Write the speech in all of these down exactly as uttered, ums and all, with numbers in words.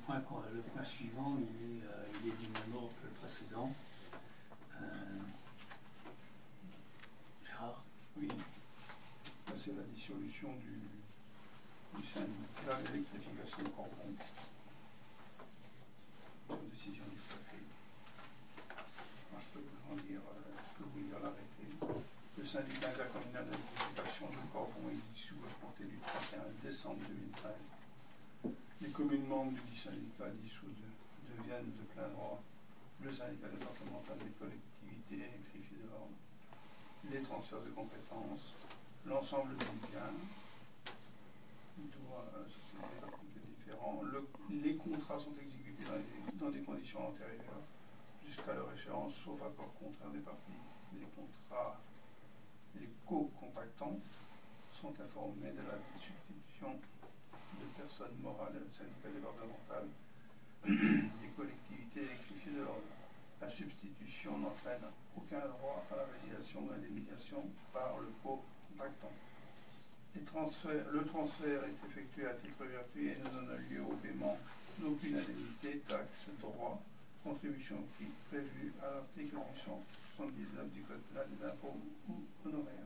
point, le point suivant, il est, euh, il est du même ordre que le précédent. Euh, Gérard? Oui. C'est la dissolution du, du syndicat d'électrification de Corbon. Sur décision du préfet. Moi, je peux vous en dire, euh, je peux vous lire l'arrêté. Le syndicat intercommunal d'électrification de Corbon est dissous à compter du trente et un décembre deux mille treize. Les communes membres du syndicat dissous de, deviennent de plein droit le syndicat départemental des collectivités électrifiées de l'ordre, les transferts de compétences, l'ensemble des biens, doit, euh, ce sont des articles différents, le, les contrats sont exécutés dans, les, dans des conditions antérieures jusqu'à leur échéance, sauf accord contraire des parties. Les contrats, les co-contractants sont informés de la substitution de personnes morales au syndicat départemental des collectivités électrifiées de l'ordre. La substitution n'entraîne aucun droit à la résiliation ou à l'indemnisation par le co-contractant. Les transferts, le transfert est effectué à titre gratuit et ne donne lieu au paiement d'aucune indemnité, taxe, droit, contribution au prix prévue à l'article huit cent soixante-dix-neuf du Code pénal des impôts ou honoraires.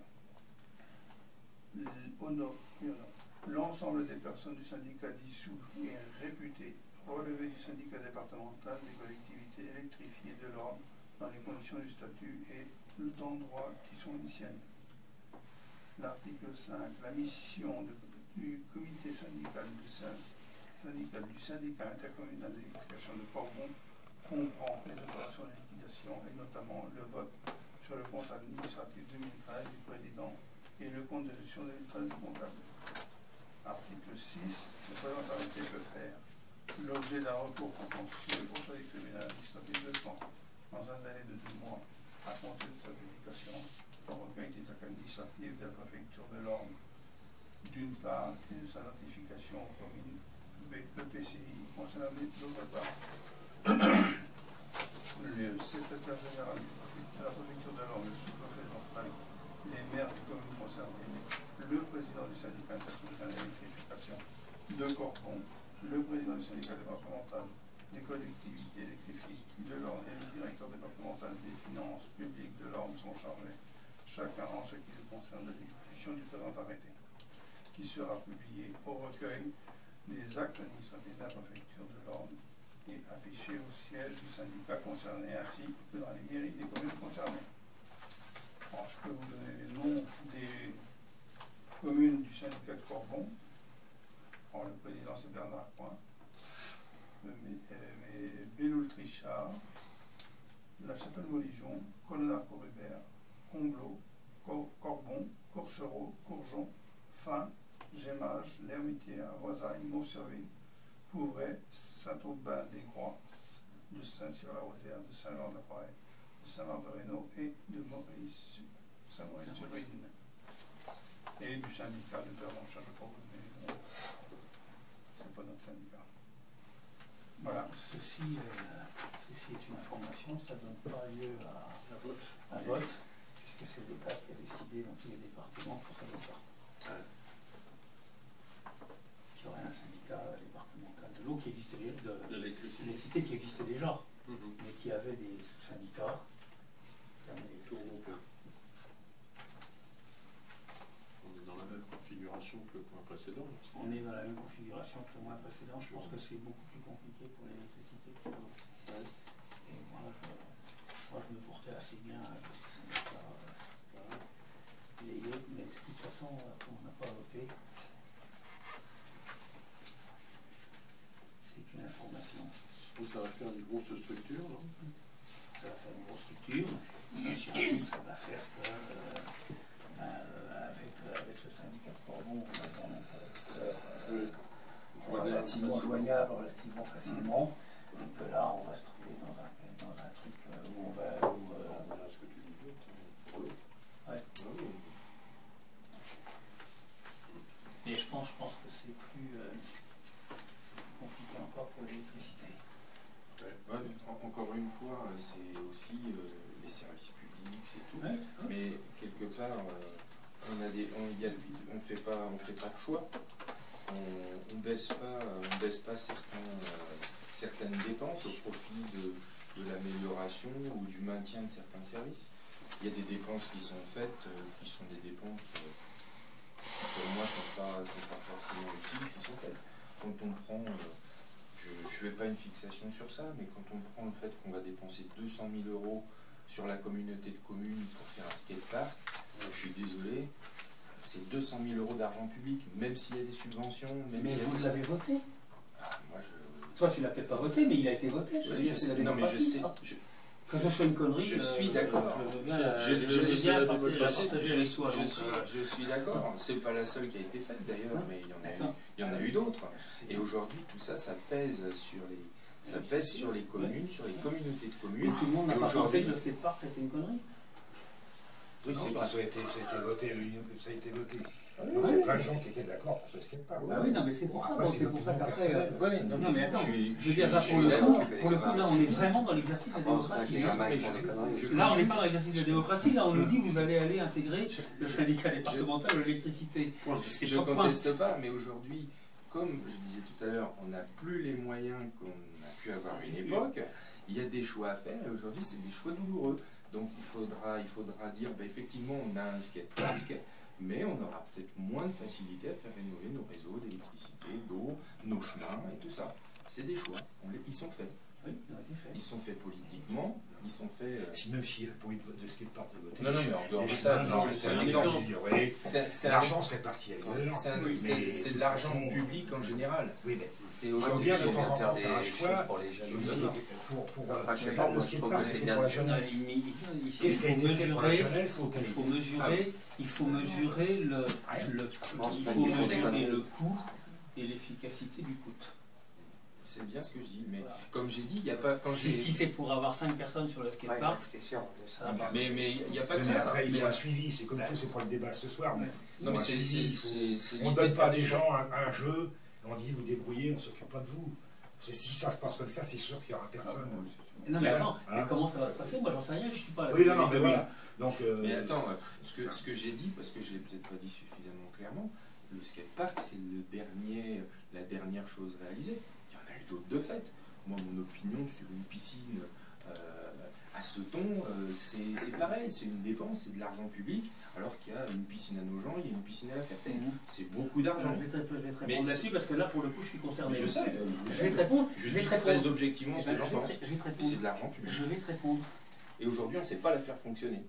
L'ensemble des personnes du syndicat dissous et réputé relevé du syndicat départemental des collectivités électrifiées de l'ordre dans les conditions du statut et d'endroit qui sont les siennes. L'article cinq. La mission de, du comité syndical du, syndical du syndicat intercommunal d'électrification de Corbon comprend les opérations de liquidation et notamment le vote sur le compte administratif deux mille treize du président et le compte de gestion deux mille treize du comptable. Article six. Le présent arrêté peut faire l'objet d'un recours contentieux au Conseil tribunal administratif de Caen dans un délai de deux mois à compter de sa publication au recueil des actes administratifs de la préfecture de l'Orne, d'une part, et de sa notification aux communes E P C I concernées d'autre part. Le secrétaire général de la préfecture de l'Orne, le sous-préfet d'Ortail, les maires des communes concernées, le président du syndicat intercommunal d'électrification de Corbon, le président du syndicat départemental des collectivités électrifiées de l'Orne et le directeur départemental des finances publiques de l'Orne sont chargés, chacun en ce qui se concerne de l'exécution du présent arrêté, qui sera publié au recueil des actes administratifs de la préfecture de l'Orne et affiché au siège du syndicat concerné ainsi que dans les mairies des communes concernées. Alors, je peux vous donner les noms des communes du syndicat de Corbon. Alors, le président c'est Bernard Coin, mais, mais Belloul-Trichard, La Chapelle-Molijon, Colonard-Corubert, Comblot, Cor Corbon, Coursereau, Courjon, Fin, Gémage, l'Hermitière, Rosaille, Montserville, Pouvray, Saint-Aubin-des-Groix, de Saint-Cyr-la-Rosière, de Saint-Laurent-de-la-Forêt, de Saint-Marc-de-Reynaud et de Maurice, Saint-Maurice-sur-Rhine. Et du syndicat de Pervenche, je crois que vous avez, c'est pas notre syndicat. Voilà. Ceci, euh, ceci est une information, ça ne donne pas lieu à, à vote, à vote puisque c'est l'État qui a décidé dans tous les départements pour faire ça. Ouais. Qu'il y aurait un syndicat départemental de l'eau qui existait, de l'électricité qui existait déjà, mm-hmm. mais qui avait des sous-syndicats. On est dans la même configuration que le point précédent. On est dans la même configuration que le point précédent. Je pense que c'est beaucoup plus compliqué pour l'électricité que l'eau. Ouais. Et moi je, moi, je me portais assez bien avec ce syndicat. Euh, les autres, mais de toute façon, on n'a pas voté. C'est qu'une information. Donc ça va faire une grosse structure, non? Ça va faire une grosse structure, mais surtout ça va faire que euh, euh, avec, avec le syndicat de Corbon, on a un interlocuteur euh, oui. relativement joignable, relativement facilement, et que là on va se trouver dans un, dans un truc où on va... Où, euh, voilà ce que tu dis. Oui. Ouais. Oui. Et je pense, je pense que c'est plus, euh, plus compliqué encore pour l'électricité. Ouais, encore une fois, c'est aussi euh, les services publics, c'est tout. Ouais, mais quelque part, euh, on a des, on, y a, on fait pas, on fait pas de choix. On, on baisse pas, on baisse pas certains, euh, certaines dépenses au profit de, de l'amélioration ou du maintien de certains services. Il y a des dépenses qui sont faites, euh, qui sont des dépenses euh, qui pour moi ne sont pas, sont pas forcément utiles, qui sont faites. Quand on prend, euh, je ne fais pas une fixation sur ça, mais quand on prend le fait qu'on va dépenser deux cent mille euros sur la communauté de communes pour faire un skatepark, euh, je suis désolé, c'est deux cent mille euros d'argent public, même s'il y a des subventions. Même Mais s'il y a vous des... l'avez voté. Ah, moi je... Toi, tu l'as peut-être pas voté, mais il a été voté. Je veux Oui, dire, je c'est la sais, non, mais je démocratie, sais, ça. je, Que ce soit une connerie, je suis euh, d'accord. Je veux bien, Je- je, je- je veux je- bien je- partager, je- partager je, avec toi. je donc, suis, euh, je suis d'accord, c'est pas la seule qui a été faite d'ailleurs, Ouais. mais il y en a, Attends. il y en a eu d'autres. c'est- Et aujourd'hui, tout ça, ça pèse sur les, ça pèse sur les communes, sur les communautés de Mais communes. tout le monde n'a Et pas pensé aujourd'hui- que le skatepark c'était une connerie. Oui, Non, c'est parce pas. que ça a été, ça a été voté, à l'Union- ça a été voté. Oui, Donc il y oui. a plein de gens qui étaient d'accord pour ce skatepark. Bah oui, non, mais c'est pour ça, Après, donc c'est c'est pour ça l'opinion qu'après. euh, personnelle. Ouais, Non, mais attends, je suis- je veux dire, là, je pour suis le d'accord. coup, pour le coup, là, on est vraiment dans l'exercice de la démocratie. hein. Je- Là, on n'est pas dans l'exercice de la démocratie, là, on nous dit vous allez aller intégrer le syndicat départemental de l'électricité. C'est Je pas ne point. conteste pas, mais aujourd'hui, comme je disais tout à l'heure, on n'a plus les moyens qu'on a pu avoir à une époque, il y a des choix à faire, et aujourd'hui, c'est des choix douloureux. Donc il faudra, il faudra dire, ben, effectivement, on a un skatepark, mais on aura peut-être moins de facilité à faire rénover nos réseaux d'électricité, d'eau, nos chemins et tout ça. C'est des choix, on les- ils sont faits. Oui, ils ont été faits. Ils sont faits politiquement, ils sont faits... euh, Si même si pour une vote de skatepark de voter, Non, non, mais en dehors les de ça, chemins, non, les- c'est un les exemple. gens améliorés, c'est- c'est un- l'argent serait parti avec c'est- les gens. c'est un- Oui, c'est- mais c'est toute de l'argent façon, public en général. Oui, mais C'est on va aujourd'hui... bien de on temps en va temps faire faire un des choix. choses pour les jeunes. Oui, aussi. pour, pour, Enfin, je sais pour pas, le moi, je trouve skatepark, que c'est c'était bien pour la de- jeunesse. Il- il- il- il Qu'est-ce qui a faut été fait pour la mesurer, jeunesse au il faut Tahiti? mesurer, il faut mesurer le, le, Non, c'est il pas faut une question mesurer d'économie. le coût et l'efficacité du coût. C'est bien ce que je dis, mais Voilà. comme j'ai dit, il n'y a pas... Quand Si, j'ai- si c'est pour avoir cinq personnes sur le Ouais, skatepark, c'est sûr. de ça. ça va. Mais mais il n'y a pas que Mais ça. après, il Mais- faut un suivi, c'est comme tout, c'est pour le débat ce soir. Mais Non, mais il faut un c'est... suivi, c'est- il faut- c'est- c'est On ne l'idée donne de pas faire à des des gens un, un jeu, et on dit vous débrouillez, on ne s'occupe pas de vous. C'est- Si ça se passe comme ça, c'est sûr qu'il n'y aura Ah, personne. bon, oui, c'est sûr. Non mais attends, Hein. mais comment ça va se passer? Moi j'en sais rien, je suis pas là. Oui, non, non, mais voilà. Donc, euh, Mais attends, euh, ce que, ce que j'ai dit, parce que je ne l'ai peut-être pas dit suffisamment clairement, le skatepark, c'est le dernier, la dernière chose réalisée. Il y en a eu d'autres de fait. Moi, mon opinion sur une piscine euh, à Seton, euh, c'est c'est pareil, c'est une dépense, c'est de l'argent public, alors qu'il y a une piscine à Nogent, il y a une piscine à La Ferté. Mhm. C'est beaucoup Je d'argent. vais te, je vais te Mais répondre c'est- là-dessus parce que là pour le coup je suis concerné. Je sais, euh, Je je, vais te répondre. je Je vais dis te très répondre. objectivement Eh ce ben, que j'en je vais pense. te- je vais te C'est répondre. de l'argent public. Je vais te répondre. Et aujourd'hui, on ne sait pas la faire fonctionner.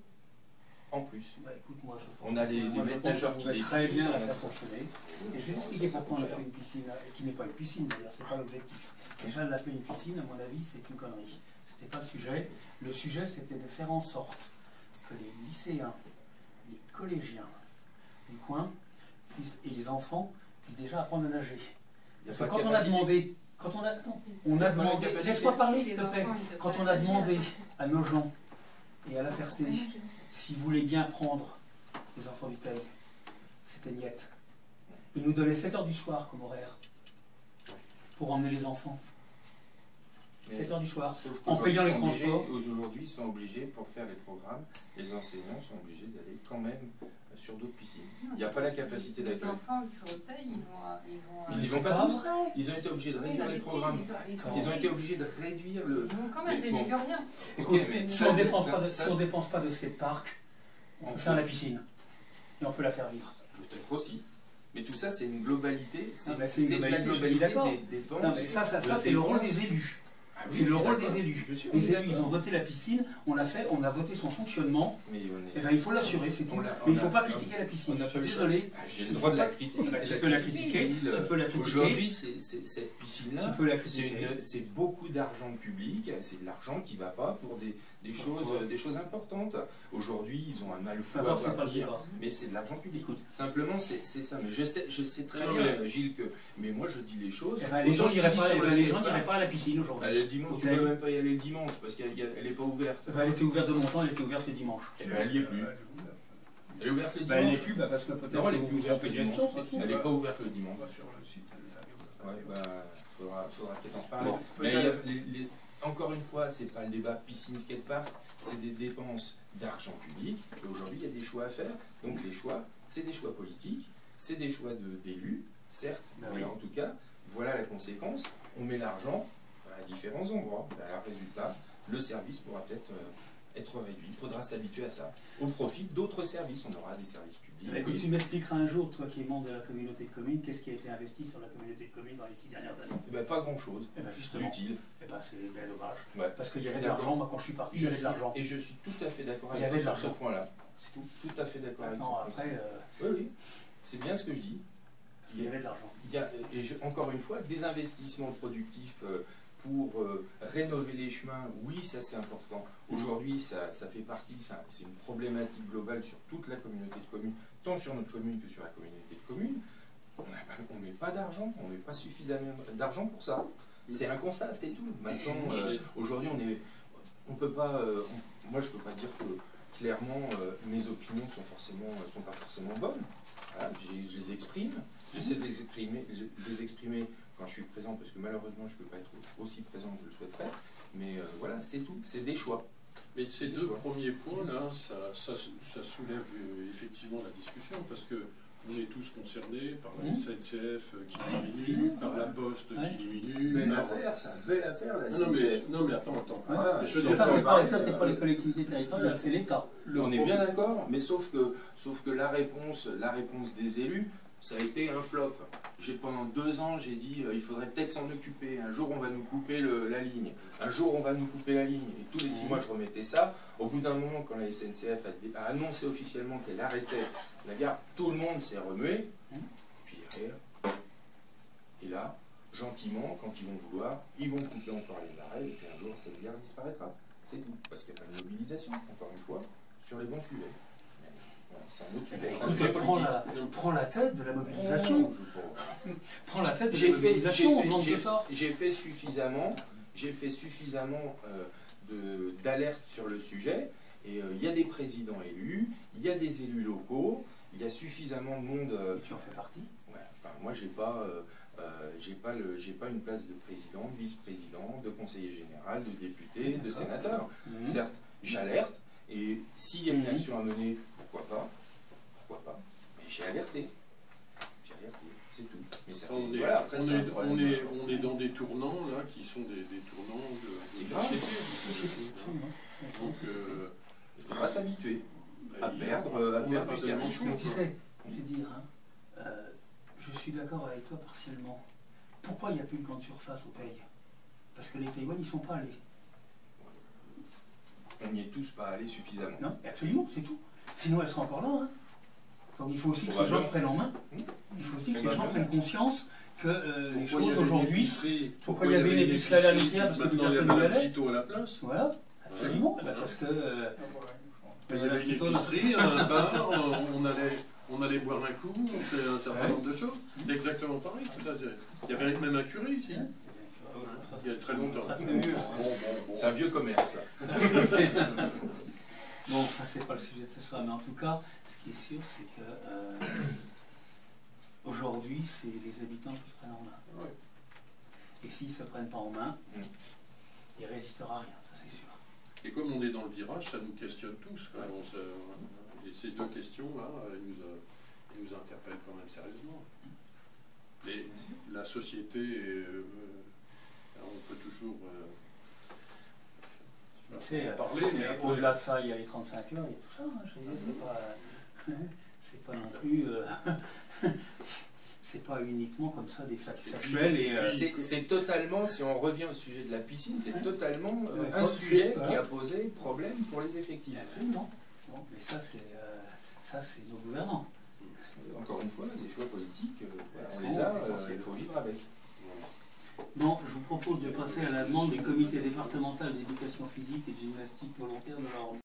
En plus. Bah écoute, moi je On a des- moi, des je pense managers qu'on qui pourrait décident. très bien la On a- faire fonctionner. Et je vais t'expliquer pourquoi on a fait une piscine, là, et qui n'est pas une piscine d'ailleurs, c'est pas l'objectif. Déjà l'appeler une piscine, à mon avis, c'est une connerie. C'était pas le sujet. Le sujet c'était de faire en sorte que les lycéens, les collégiens du coin puissent, et les enfants puissent déjà apprendre à nager. Il y a Parce pas que de quand on a capacité. demandé, quand on a, attends, on Il y a a pas la demandé, capacité. laisse-moi parler Si, s'il les te plaît, enfants, ils peuvent quand pas on a le dire. demandé à Nogent et à La Ferté s'ils voulaient bien prendre les enfants du Teil, c'était niette. Ils nous donnaient sept heures du soir comme horaire pour emmener les enfants. Mais- sept heures du soir. Sauf En payant les qu'aujourd'hui, ils sont obligés- transports. Aujourd'hui, ils sont obligés, pour faire les programmes, les enseignants sont obligés d'aller quand même sur d'autres piscines. Il n'y a pas la capacité Les d'accueil. enfants qui sont au Teil, ils vont. à- Ils vont, à- Ils y C'est vont pas pas tous. vrai. Ils ont été obligés de Oui, réduire non, les mais si, programmes. ils ont- ils ont- Ils ont été obligés de réduire le... Ils vont quand même, Mais c'est bon. mieux que rien. Ok, Écoute, mais si ça, on c'est- dépense ça- pas de, ça, si on c'est- dépense pas de skatepark, on On peut faire peut. la piscine. Et on peut la faire vivre. Peut-être aussi. Mais tout ça, c'est une globalité. C'est Ah, bah, c'est une c'est de la globalité, je suis globalité d'accord. des dépenses. Non, mais ça, ça, ça de c'est le rôle dépenses. des élus. Ah oui, C'est je le suis rôle d'accord. des élus. Je suis Les d'accord. élus, ils ont voté la piscine, on a fait, on a voté son fonctionnement. Mais on est- Et ben il faut l'assurer, c'est tout. On l'a- Mais on il ne faut a- pas critiquer la piscine. on a Je suis pas le désolé. Ah, j'ai le droit de la critiquer. Bah, tu peux la critiquer, Gilles. tu peux la critiquer. Aujourd'hui, c'est- c'est- cette piscine-là, Tu peux la c'est critiquer. une- c'est beaucoup d'argent public, c'est de l'argent qui ne va pas pour des, des, choses, des choses importantes. Aujourd'hui, ils ont un mal fou à Savoir, c'est voir pas le venir, débat. mais c'est de l'argent public. Écoute. Simplement, c'est c'est ça. Mais je sais, je sais très Non, bien, mais- Gilles, que. Mais moi, je dis les choses. Eh ben, les Autant gens je n'iraient dis pas, sur eh le ben, les gens skatepark. n'iraient pas à la piscine aujourd'hui. Bah, le dimanche, Au tu Teil. peux même pas y aller le dimanche parce qu'elle n'est pas ouverte. Eh ben, elle était ouverte de mon temps, elle était ouverte le dimanche. Eh ben, elle y est plus. Elle est ouverte le Bah, elle n'est dimanche. plus bah, parce que peut-être Non, elle est que plus vous ouverte trompez le de gestion, dimanche. c'est tout. Elle n'est pas ouverte le dimanche. On va sur le site. elle est Ouais, bah, faudra, faudra peut-être en reparler. Bon, Mais il y a- peut-être- les- les- encore une fois, c'est pas le débat piscine skatepark, c'est des dépenses d'argent public. Et aujourd'hui, il y a des choix à faire. Donc les choix, c'est des choix politiques, c'est des choix de- d'élus, certes, Ben mais oui. en tout cas, voilà la conséquence. On met l'argent à différents endroits. Ben, le résultat, le service pourra peut-être euh, être réduit. Il faudra s'habituer à ça. Au profit d'autres services. On aura des services publics. Bah, écoute, tu m'expliqueras un jour, toi qui es membre de la communauté de communes, qu'est-ce qui a été investi sur la communauté de communes dans les six dernières années? Eh ben, pas grand-chose Eh ben justement, d'utile. eh ben, c'est bien dommage. Ouais. Parce qu'il y Je avait suis de l'argent, d'accord. moi quand je suis parti, il y Je avait de suis- l'argent. Et je suis tout à fait d'accord Il y avec avait toi de sur ce l'argent. point-là. C'est tout. Tout à fait d'accord avec Maintenant, toi. après, euh, Oui, oui. C'est bien ce que je dis. il y avait de l'argent. Il y a, et je- encore une fois, des investissements productifs euh, pour euh, rénover les chemins, oui, ça c'est important. Aujourd'hui, ça, ça fait partie, ça- c'est une problématique globale sur toute la communauté de communes, tant sur notre commune que sur la communauté de communes. On ne met pas d'argent, on ne met pas suffisamment d'argent pour ça. C'est un constat, c'est tout. Maintenant, euh, aujourd'hui, on est, on peut pas, euh, on- moi je peux pas dire que clairement euh, mes opinions sont forcément, sont pas forcément bonnes. Voilà, j'ai- je les exprime. J'essaie de les exprimer, de les exprimer quand je suis présent, parce que malheureusement je ne peux pas être aussi présent que je le souhaiterais. Mais euh, voilà, c'est tout, c'est des choix. Mais ces Des deux choix. premiers points là, ça, ça, ça soulève euh, effectivement la discussion, parce que on est tous concernés par la Mmh. S N C F qui diminue, par la Poste Ouais. qui diminue. Belle par- affaire, ça, belle affaire la Non mais, S N C F. non mais attends, attends. Ah, Mais je veux Et dire, ça, c'est pas, pareil, ça, c'est euh, pas les collectivités territoriales, c'est l'État. le on est problème- bien d'accord, mais sauf que, sauf que la réponse, la réponse des élus, ça a été un flop. J'ai, pendant deux ans, j'ai dit euh, il faudrait peut-être s'en occuper. Un jour, on va nous couper le- la ligne. Un jour, on va nous couper la ligne. Et tous les six Mmh. mois, je remettais ça. Au bout d'un moment, quand la S N C F a, dé- a annoncé officiellement qu'elle arrêtait la gare, tout le monde s'est remué. Mmh. Puis derrière, et là, gentiment, quand ils vont vouloir, ils vont couper encore les arrêts. Et puis un jour, cette gare disparaîtra. C'est tout. Parce qu'il n'y a pas de mobilisation, encore une fois, sur les bons sujets. Mais, voilà, c'est un autre sujet. C'est un Écoute, sujet prends politique. la, prends la tête de la mobilisation. Oh, je crois. Prends la tête de J'ai la fait, j'ai mobilisation, on fait, demande j'ai- que ça. j'ai fait suffisamment, j'ai fait suffisamment euh, de- d'alerte sur le sujet. Et euh, il y a des présidents élus, il y a des élus locaux, il y a suffisamment de monde. euh, Et tu en fais partie. ouais, enfin, moi, j'ai pas, euh, euh, j'ai pas le, j'ai pas une place de président, de vice-président, de conseiller général, de député, de D'accord. sénateur. Mmh. Certes, j'alerte. Et s'il y a une Mhm. action à mener, pourquoi pas, pourquoi pas. Mais j'ai alerté. J'ai alerté, c'est tout. Mais ça fait, On est, voilà, après, on, c'est est, un problème. on, est, on est dans des tournants là qui sont des, des tournants de, de C'est grave. société. de société. Donc, euh, Il ne faut pas s'habituer à il- perdre, à on n'a perdre pas du tellement service. choix, Mais tu quoi. sais, je vais dire, hein, euh, je suis d'accord avec toi partiellement. Pourquoi il n'y a plus de grande surface au pays? Parce que les Taïwan, ils ne sont pas allés. On n'y est tous pas allés suffisamment. Non, absolument, c'est tout. Sinon, elles seraient encore là. Hein. Donc il faut aussi que les gens se prennent en main. Il faut aussi que les gens Probablement. prennent conscience que euh, les Pourquoi il y choses avait une aujourd'hui. épicerie- Pourquoi il y avait une épicerie à la litière parce que Maintenant, il y personne avait n'y un allait. Tito à la place. Voilà, absolument. Eh ben, parce que. euh, Ah, voilà, je pense. Il y avait une épicerie, un bar, on allait, on allait boire un coup, on fait un certain Ouais. nombre de choses. C'est exactement pareil, tout ça. Il y avait même un curé ici, il y a très longtemps. Ça Bon, fait mieux. bon, bon. C'est un vieux commerce. Bon, ça c'est pas le sujet de ce soir, mais en tout cas, ce qui est sûr, c'est que euh, aujourd'hui, c'est les habitants qui se prennent en main. Ouais. Et s'ils ne se prennent pas en main, Mm. il ne résistera à rien, ça c'est sûr. Et comme on est dans le virage, ça nous questionne tous. Quand même. On se- et ces deux questions-là, elles nous, euh, elles nous interpellent quand même sérieusement. Mais la société, euh, on peut toujours euh, Tu sais, en parler, mais mais après- au-delà de ça, il y a les trente-cinq heures, il y a tout ça. Hein, je veux dire, c'est pas, c'est pas non plus. euh, c'est pas uniquement comme ça des facs factuels et. euh, C'est c'est totalement, si on revient au sujet de la piscine, c'est totalement euh, Ouais. un sujet Ouais. qui a posé problème pour les effectifs. Absolument. Bon, mais ça, c'est euh, ça, c'est nos gouvernants. Encore une fois, les choix politiques, euh, voilà, on C'est les a, euh, essentiel. il faut vivre avec. Bon, je vous propose de passer à la demande des comités départementaux d'éducation physique et de gymnastique volontaire de l'ordre.